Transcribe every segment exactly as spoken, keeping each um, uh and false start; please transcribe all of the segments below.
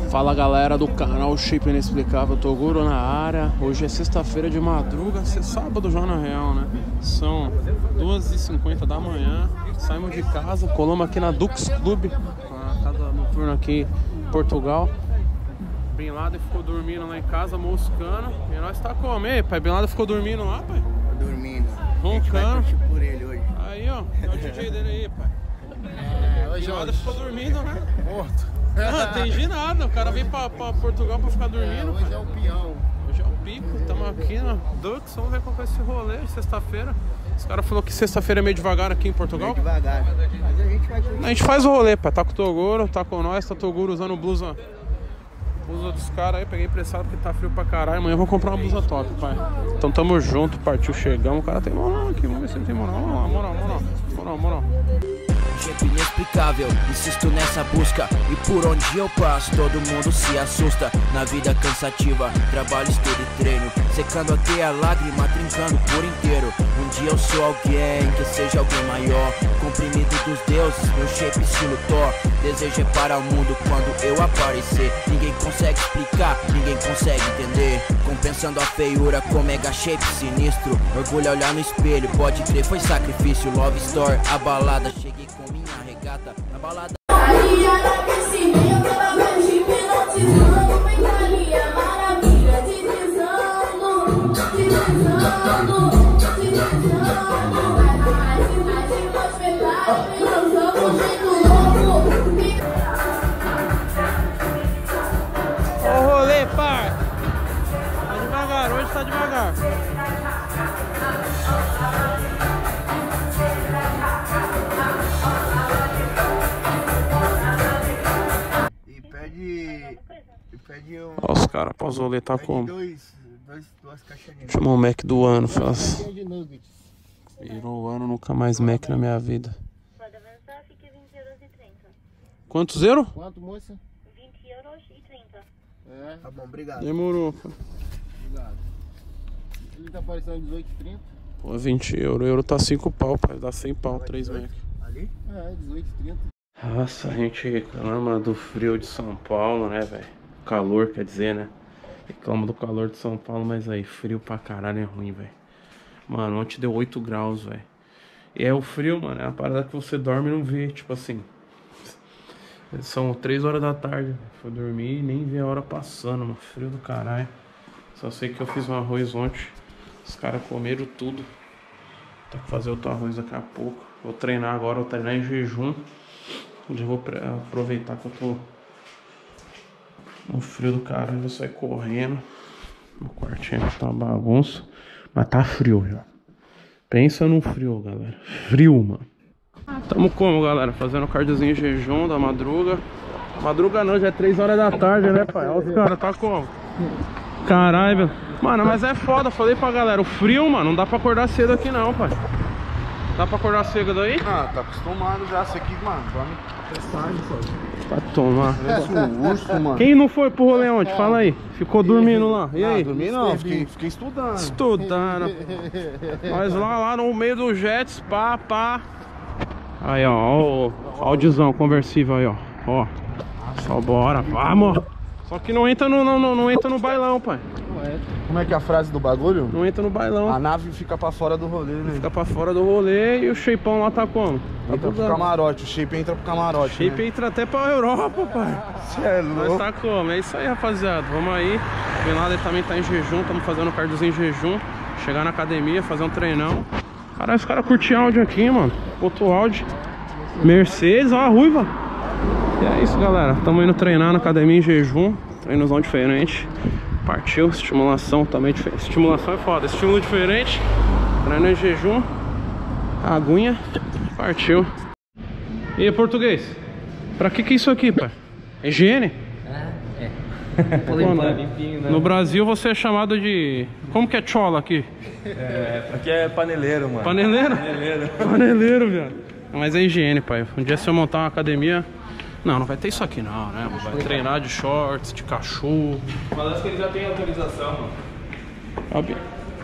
Fala galera do canal Shape Inexplicável, Toguro na área. Hoje é sexta-feira de madruga, é sábado já na real, né? São duas e cinquenta da manhã. Saímos de casa, colamos aqui na Dux Club, a casa noturna aqui em Portugal. Bin Laden ficou dormindo lá em casa, moscando. E nós tá como? Ei, pai, Bin Laden ficou dormindo lá, pai? Dormindo. Roncando. Por ele hoje. Aí, ó, é o D J dele aí, pai. É, hoje Bin Laden ficou dormindo, né? morto. Não, entendi nada, o cara veio pra, pra Portugal pra ficar dormindo. É, hoje é o peão. Hoje é o pico, estamos aqui na Dux, vamos ver qual vai ser esse rolê, sexta-feira. Os caras falaram que sexta-feira é meio devagar aqui em Portugal. Meio devagar. Mas a gente vai curtir. A gente faz o rolê, pai, tá com o Toguro, tá com nós, tá o Toguro usando blusa. Blusa dos caras aí, peguei emprestado porque tá frio pra caralho. Amanhã eu vou comprar uma blusa top, pai. Então tamo junto, partiu, chegamos. O cara tem moral aqui, vamos ver se ele tem moral. Vamos lá, moral, moral, moral, moral. Shape inexplicável, insisto nessa busca. E por onde eu passo, todo mundo se assusta. Na vida cansativa, trabalho, estudo e treino, secando até a lágrima, trincando por inteiro. Um dia eu sou alguém, que seja alguém maior, comprimido dos deuses, meu shape estilo Thor. Desejo é para o mundo quando eu aparecer. Ninguém consegue explicar, ninguém consegue entender. Compensando a feiura com mega shape sinistro. Orgulho olhar no espelho, pode crer, foi sacrifício. Love story, a balada, cheguei com minha regata na balada. Ó o rolê, pai. Tá devagar, hoje tá devagar. E pede. E pede um. Ó os caras, após o rolê tá Pede como? dois, dois, duas caixas de Chamou o Mac do ano, faz. de nuggets. Virou o ano, nunca mais Mac na minha vida. Pode avançar, fique vinte euros e trinta. Quantos euros? Quanto, moça? vinte euros e trinta. É. Tá bom, obrigado. Demorou, pô. Obrigado. Ele tá aparecendo dezoito e trinta. Pô, vinte euros. O euro tá cinco pau, pai. Dá cem pau, três Mac. Ali? É, dezoito e trinta. Nossa, a gente reclama do frio de São Paulo, né, velho? Calor, quer dizer, né? Reclama do calor de São Paulo, mas aí, frio pra caralho é ruim, velho. Mano, ontem deu oito graus, velho. E é o frio, mano, é a parada que você dorme e não vê, tipo assim. São três horas da tarde, fui dormir e nem vi a hora passando, mano. Frio do caralho. Só sei que eu fiz um arroz ontem. Os caras comeram tudo. Tem que fazer outro arroz daqui a pouco. Vou treinar agora, vou treinar em jejum. Onde eu vou aproveitar que eu tô no frio do caralho, vou sair correndo. O quartinho tá uma bagunça. Mas tá frio já. Pensa no frio, galera. Frio, mano. Tamo como, galera? Fazendo cardiozinho em jejum da madruga. Madruga não, já é três horas da tarde, né, pai? Olha os caras, tá como? Caralho, velho. Mano, mas é foda, falei pra galera. O frio, mano, não dá pra acordar cedo aqui não, pai. Dá pra acordar cedo daí? Ah, tá acostumado já. Isso aqui, mano, dorme tarde, pô. Pra tomar. Parece um urso, mano. Quem não foi pro rolê ontem? Fala aí. Ficou dormindo lá. E aí? Ah, dormi não, fiquei, fiquei estudando. Estudando. Nós lá, lá no meio do Jets, pá, pá. Aí, ó, ó, o áudiozão conversível aí, ó. Ó. Só bora, vamos. Só que não entra no, não, não, não entra no bailão, pai. Como é que é a frase do bagulho? Não entra no bailão. A nave fica pra fora do rolê, né? Fica pra fora do rolê e o shapeão lá tá como? Tá Entra pro tudo- camarote, o shape entra pro camarote. Shape né? entra até pra Europa, pai. Cê é Nós louco. tá como? É isso aí, rapaziada. Vamos aí. O Bin Laden também tá em jejum. Estamos fazendo cardiozinho em jejum. Chegar na academia, fazer um treinão. Caralho, os caras curtiram áudio aqui, mano. Botou áudio. Mercedes, ó a ruiva. E é isso, galera. Tamo indo treinar na academia em jejum. Treinozão diferente. Partiu. Estimulação também diferente. Estimulação é foda. Estímulo diferente. Treino em jejum. Aguinha. Partiu. E aí, português? Pra que que é isso aqui, pai? É higiene? É, é. Vou limpar, limpinho, né? No Brasil você é chamado de... Como que é chola aqui? É, aqui é paneleiro, mano. Paneleiro? Paneleiro. Paneleiro, viado. Mas é higiene, pai. Um dia se eu montar uma academia... Não, não vai ter isso aqui não, né? Vai treinar de shorts, de cachorro. Mas acho que ele já tem autorização, mano. Ó, Bin-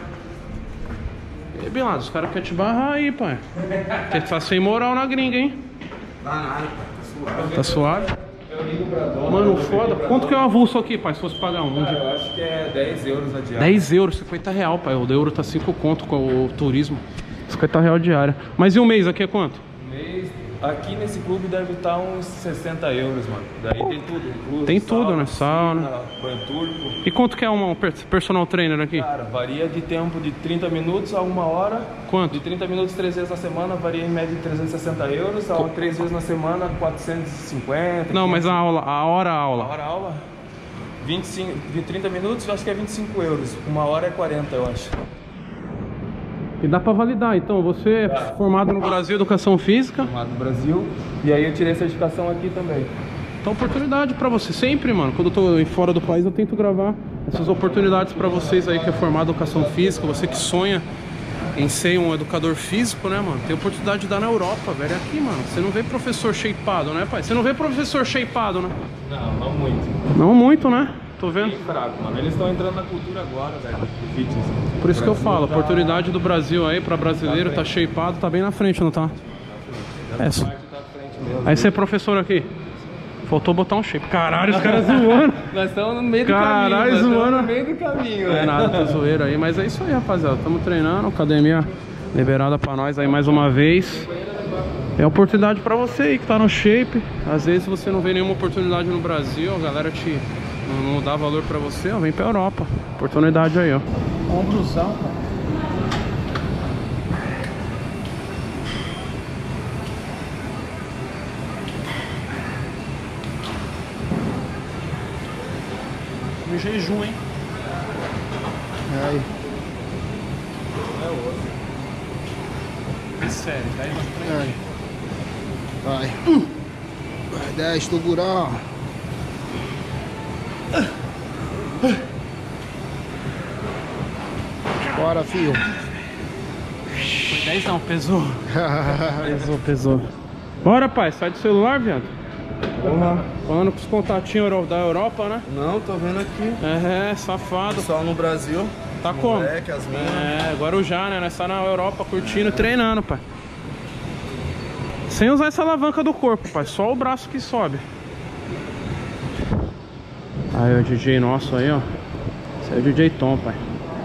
E Bin Laden, os caras querem te barrar aí, pai. Tem que estar sem moral na gringa, hein? Dá nada, pai. Tá suave. Tá suave? Eu nem amigo pra dona. Mano, foda. Quanto que é o avulso aqui, pai, se fosse pagar um? Cara, eu acho que é dez euros a diária. dez euros, cinquenta real, pai. O euro tá cinco conto com o turismo. cinquenta real diária. Mas e o mês aqui é quanto? Mês, aqui nesse clube deve estar uns sessenta euros, mano. Daí tem tudo. Incluso, Tem tudo, sauna, né? Sauna. piscina, banho turco. E quanto que é um personal trainer aqui? Cara, varia de tempo de trinta minutos a uma hora. Quanto? De trinta minutos, três vezes na semana, varia em média de trezentos e sessenta euros. A três vezes na semana, quatrocentos e cinquenta. Não, mas a aula, a hora a A aula. hora aula? vinte e cinco, de trinta minutos, eu acho que é vinte e cinco euros. Uma hora é quarenta, eu acho. E dá pra validar, então, você é Tá. formado no Brasil, Educação Física. Formado no Brasil. E aí eu tirei certificação aqui também. Então, oportunidade pra você, sempre, mano. Quando eu tô em fora do país, eu tento gravar essas oportunidades pra vocês aí que é formado em Educação Física. Você que sonha em ser um educador físico, né, mano? Tem oportunidade de dar na Europa, velho. É aqui, mano. Você não vê professor shapeado, né, pai? Você não vê professor shapeado, né? Não, não muito. Não muito, né? Tô vendo. Bem fraco, mano. Eles estão entrando na cultura agora, velho. De fitness. Por isso que eu falo, a tá- oportunidade do Brasil aí pra brasileiro, tá shapeado, tá bem na frente, não tá? Essa É. parte tá à frente mesmo. Aí você é professor aqui. Faltou botar um shape. Caralho, os caras zoando. Nós estamos no meio do Caralho, caminho. Nós estamos zoando. no meio do caminho, Não é velho. nada, tô zoeiro aí. Mas é isso aí, rapaziada. Tamo treinando, academia liberada pra nós aí mais uma vez. É oportunidade pra você aí que tá no shape. Às vezes você não vê nenhuma oportunidade no Brasil, a galera te não, não dá valor pra você, ó, vem pra Europa. Oportunidade aí, ó. Ombrozão, cara. No jejum, hein? Aí. É sério, daí vai Aí. Vai. Vai, dez, tuburão. Bora, filho. Foi dez não, pesou. Pesou, pesou. Bora, pai, sai do celular, viado. Porra. Falando com os contatinhos euro- da Europa, né? Não, tô vendo aqui. É, safado. Pessoal no Brasil. Tá como? Moleque, as minas. É, Guarujá, né? Nós tá na Europa curtindo, treinando, pai. Sem usar essa alavanca do corpo, pai. Só o braço que sobe. Aí o D J nosso aí, ó. Esse é o D J Tom, pai.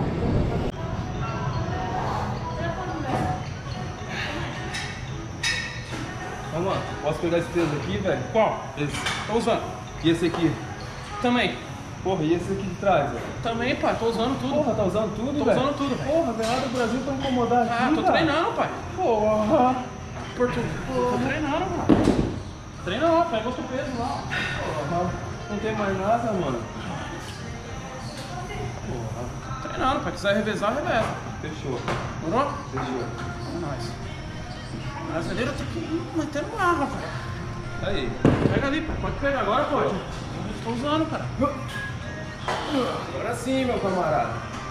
Ô, mano, posso pegar esse peso aqui, velho? Qual? Esse. Tô usando. E esse aqui? Também. Porra, e esse aqui de trás, velho? Também, pai. Tô usando tudo. Porra, tá usando tudo, Tô velho? usando tudo, velho. Porra, vem lá do Brasil pra incomodar aqui, Ah, tô cara. treinando, pai. Porra. Porto... Tô treinando, mano. Treina lá, pega outro peso lá. Porra. Não tem mais nada, mano. Tô treinando, pai. Quiser revezar, reveza. Fechou. Morou? Fechou. É nóis. O brasileiro tem que ir mantendo barra, pai. Aí. Pega ali, pode pegar agora, pode. Estou usando, cara. Agora sim, meu camarada.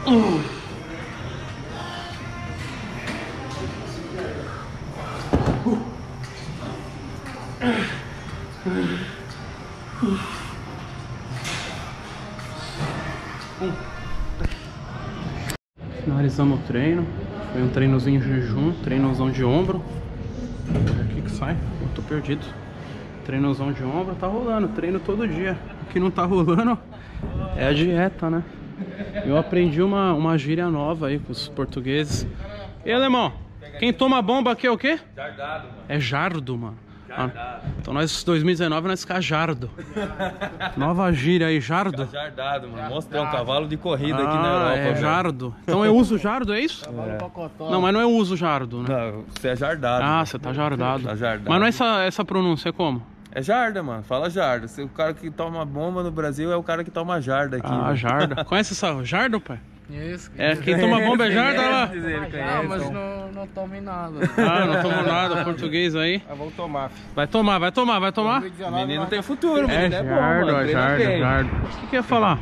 Finalizamos o treino. Foi um treinozinho em jejum, treinozão de ombro. Olha aqui que sai, eu tô perdido. Treinozão de ombro, tá rolando, treino todo dia. O que não tá rolando é a dieta, né? Eu aprendi uma, uma gíria nova aí com os portugueses. E alemão, quem toma bomba aqui é o quê? Jardado, mano. É jardo, mano. Ah, então nós, dois mil e dezenove, nós ficamos jardo. Nova gíria aí, jardo? Jardado, mano. Mostrou um cavalo de corrida aqui na Ah, Europa, é velho. jardo. Então eu uso jardo, é isso? Não, mas não é uso jardo, né? Não, você é jardado. Ah, mano. você tá jardado. Tá jardado. Mas não é essa, essa pronúncia, é como? É jarda, mano. Fala jarda. Se o cara que toma bomba no Brasil é o cara que toma jarda aqui. Ah, mano. jarda. Conhece essa jardo, pai? Isso. É, quem toma bomba é jarda lá. Ele Ah, conhece. mas não, não tome nada. Ah, não tomou nada, português aí. Ah, vou tomar. Vai tomar, vai tomar, vai tomar? O menino tem futuro, É menino é bom, jardo, mano. é Treina jardo, bem. jardo. O que que eu ia falar?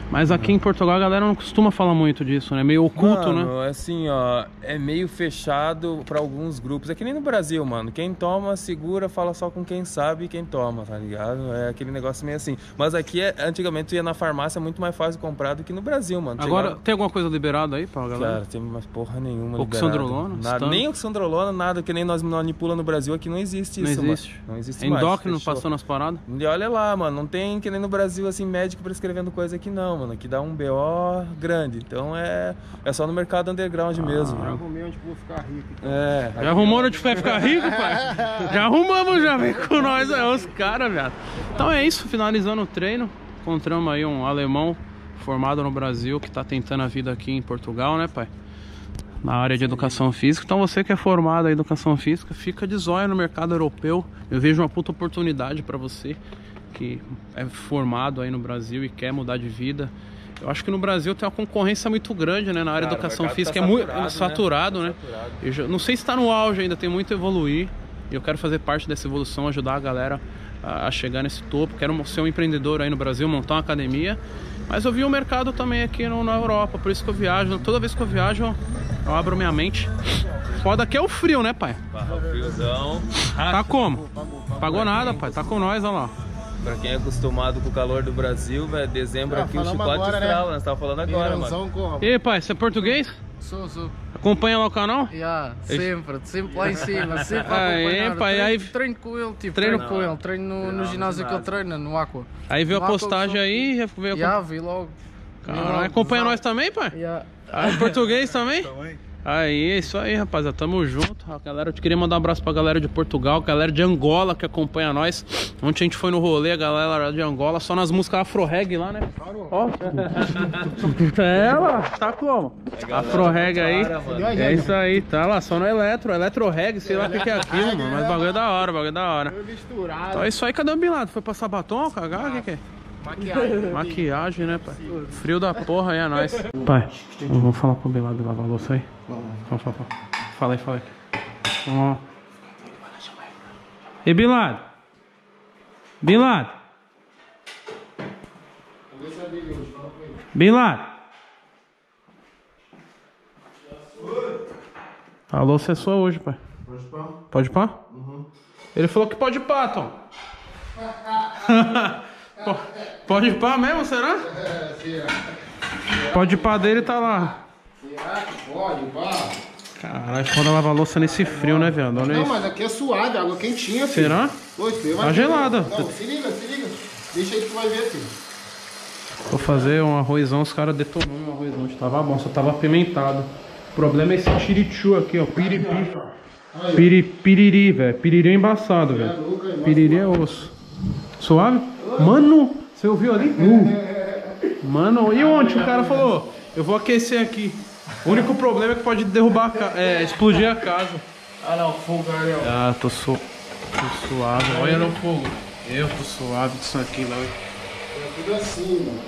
Mas aqui em Portugal a galera não costuma falar muito disso, né? Meio oculto, mano, né? assim, ó, é meio fechado pra alguns grupos. É que nem no Brasil, mano. Quem toma, segura, fala só com quem sabe e quem toma, tá ligado? É aquele negócio meio assim. Mas aqui, é, antigamente, tu ia na farmácia, é muito mais fácil comprar do que no Brasil, mano. Agora, Chegava... tem alguma coisa liberada aí pra galera? Cara, tem umas porra nenhuma Oxandrolona? liberada. Nada, nem oxandrolona, nada. Que nem nós manipula no Brasil, aqui não existe Não isso, existe. mano. Não existe mais. Endócrino Fechou. passou nas paradas? E olha lá, mano, não tem que nem no Brasil, assim, médico prescrevendo coisa aqui não, mano. Aqui dá um B O grande. Então é, é só no mercado underground mesmo. Já arrumei onde vou ficar rico. Então. É. Já arrumou onde vai ficar rico, pai? Já arrumamos, já vem com nós, é os caras, viado. Então é isso, finalizando o treino. Encontramos aí um alemão formado no Brasil que tá tentando a vida aqui em Portugal, né, pai? Na área de educação física. Então você que é formado em educação física, fica de zóio no mercado europeu. Eu vejo uma puta oportunidade pra você que é formado aí no Brasil e quer mudar de vida. Eu acho que no Brasil tem uma concorrência muito grande, né? Na área de educação física, tá é muito saturado, saturado, né? Tá saturado. Eu já, não sei se está no auge ainda, tem muito a evoluir. E eu quero fazer parte dessa evolução, ajudar a galera a, a chegar nesse topo. Quero ser um empreendedor aí no Brasil, montar uma academia. Mas eu vi o mercado também aqui no, na Europa, por isso que eu viajo. Toda vez que eu viajo, eu abro minha mente. Foda que é o frio, né, pai? O friozão. Tá como? Pagou nada, pai. Tá com nós, olha lá. Pra quem é acostumado com o calor do Brasil, velho, dezembro Ah, aqui o falamos chicote agora, estrala, né? nós tava falando agora, mano. Verãozão como? E aí, pai, você é português? Sou, sou. Acompanha lá o canal? Yeah, sempre, sempre lá em cima, sempre a Aí, acompanhar. pai, treino, aí- treino com ele, tipo, Treino- treino, com ele, treino no, no ginásio que ele treina, no Aqua. Aí viu a No Aqua, postagem eu aí, já veio a... Já, vi logo. Vi Caralho, logo. acompanha nós também, pai? Yeah. Ah, é português também? Aí, é isso aí, rapaziada, tamo junto. A galera, eu queria mandar um abraço pra galera de Portugal, galera de Angola que acompanha nós. Ontem a gente foi no rolê, a galera de Angola, só nas músicas afro-reg lá, né? Ó. É, ela, tá como? Afro-reg aí. É isso aí, tá lá, só no eletro, eletro-reg, sei lá o que, que é aquilo, mano. Mas bagulho é da hora, bagulho é da hora. Misturado. Então é isso aí, cadê o Bilado? Foi passar batom, cagar? O que que é? Maquiagem. Maquiagem, né, pai? Frio da porra aí é nóis. Pai, eu vou falar com o Bilado lavar a louça aí. Vamos falar. Fala aí, fala aí. Ó. E Bilado? Bilado? Bilado? A louça é sua hoje, pai. Pode pá? Pode pá? Uhum. Ele falou que pode pá, Tom. Po- Pode pá mesmo, será? É, será? Pode pá dele tá lá. Será que pode, pá? Caralho, foda lavar louça nesse frio, né, viado? Olha Não, isso. mas aqui é suave, água quentinha, filho. Será? Oi, filho, Tá vai- gelada. Não, se liga, se liga. Deixa aí que tu vai ver, filho. Vou fazer um arrozão, os caras detonou meu arrozão. Tava bom, só tava apimentado. O problema é esse tirichu aqui, ó. Piripi. Piri, piriri, velho. Piriri é embaçado, velho. Piriri é osso. Suave? Mano, você ouviu ali? Uh. Mano, e ontem o cara falou, eu vou aquecer aqui. O único problema é que pode derrubar a casa, é, explodir a casa. Olha lá o fogo, Ariel. Ah, tô, su tô suave. Olha no fogo. Eu tô suave disso aqui, não. É tudo assim, mano.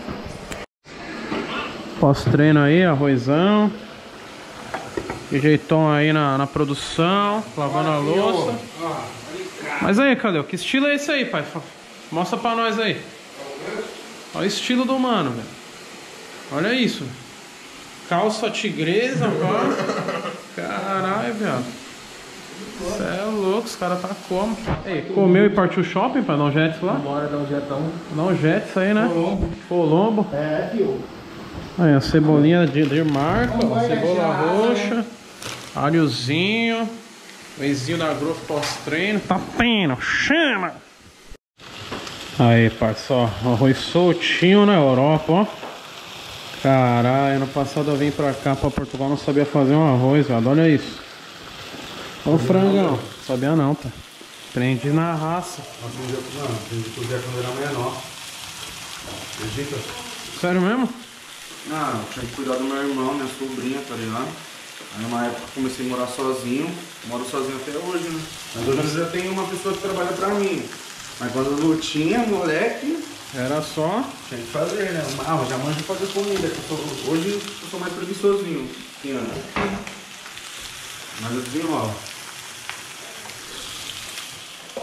Pós-treino aí, arrozão. De jeitão aí na, na produção, lavando a louça. Mas aí, cadê? Que estilo é esse aí, pai? Mostra pra nós aí. Olha o estilo do mano, velho. Olha isso. Calça tigresa, pá. Caralho, viado. Cê é louco, os caras tá como? Ei, comeu e partiu shopping pra dar um jets lá? Bora dar um jetão. Dá um jets aí, né? Colombo. Colombo. É, filho. Aí, a cebolinha de, de marca, ó, Vai cebola deixar, roxa, alhozinho, Wheyzinho da Growth pós-treino. Tá tendo, chama! Aí, parça, ó, arroz soltinho na Europa, ó. Caralho, ano passado eu vim pra cá, pra Portugal, não sabia fazer um arroz, velho. Olha isso. Ó o frangão. Sabia não, tá? Aprendi na raça. Mano, aprendi a cozinhar quando era menor. Acredita? Sério mesmo? Não, tinha que cuidar do meu irmão, minha sobrinha, tá ligado? Aí numa época eu comecei a morar sozinho, moro sozinho até hoje, né? Mas hoje eu já tenho uma pessoa que trabalha pra mim. Mas quando eu não tinha, moleque, Era só. tinha que fazer, né? Ah, eu já manjo fazer comida, que eu sou- hoje eu sou mais preguiçosinho que antes. Mas eu desenrolo.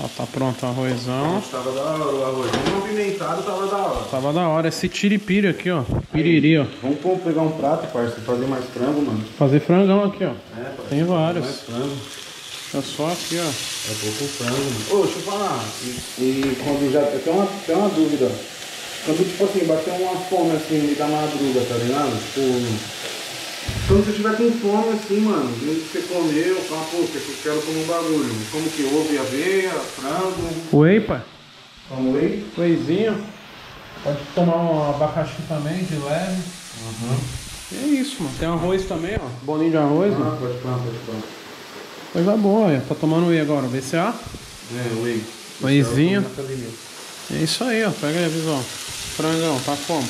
Ó, tá pronto o arrozão. Tava da hora o arroz. Bem movimentado, tava da hora. Tava da hora. Esse tiripiri aqui, ó. Piriri, ó. Vamos pô, pegar um prato, parça, fazer mais frango, mano. Fazer frangão aqui, ó. É, parça, tem vários. mais frango. É só aqui, ó. É pouco frango, mano. Ô, deixa eu falar. E, e quando já. Tem uma, tem uma dúvida. Quando, tipo assim, bater uma fome assim, me dá madruga, tá ligado? Tipo. Quando você tiver com fome assim, mano, mesmo que você comeu, fala, pô, que eu quero comer um bagulho. Como que houve aveia, frango. Whey, pai. Como whey? Wheyzinho. Pode tomar um abacaxi também, de leve. Uhum. E é isso, mano. Tem arroz também, ó. Bolinho de arroz, Ah, mano. pode pôr, pode pôr. Coisa boa, ó. Tá tomando whey agora, V C A? É, whey. Wheyzinho. É isso aí, ó. Pega aí a visão. Frangão, tá como?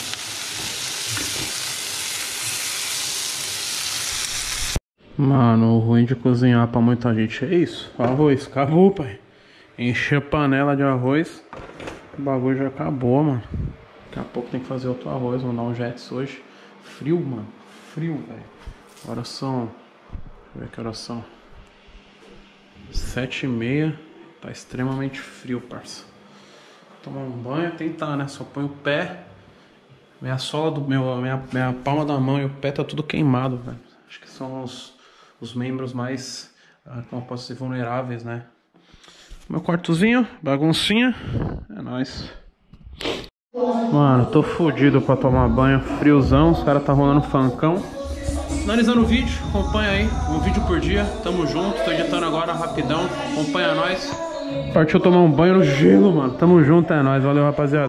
Mano, o ruim de cozinhar pra muita gente é isso. Arroz, acabou, pai. Encher a panela de arroz. O bagulho já acabou, mano. Daqui a pouco tem que fazer outro arroz. Vamos dar um jets hoje. Frio, mano. Frio, velho. Agora são... Deixa eu ver que horas são. Sete e meia. Tá extremamente frio, parça. Tomar um banho, tentar, né? Só põe o pé. Minha sola do meu... Minha, minha palma da mão e o pé tá tudo queimado, velho. Acho que são os... os membros mais, como eu posso dizer, vulneráveis, né? Meu quartozinho, baguncinha, é nóis. Mano, tô fodido pra tomar banho, friozão, os caras tá rolando funkão. Finalizando o vídeo, acompanha aí, um vídeo por dia, tamo junto, tô editando agora rapidão, acompanha nós. Partiu tomar um banho no gelo, mano, tamo junto, é nóis, valeu rapaziada.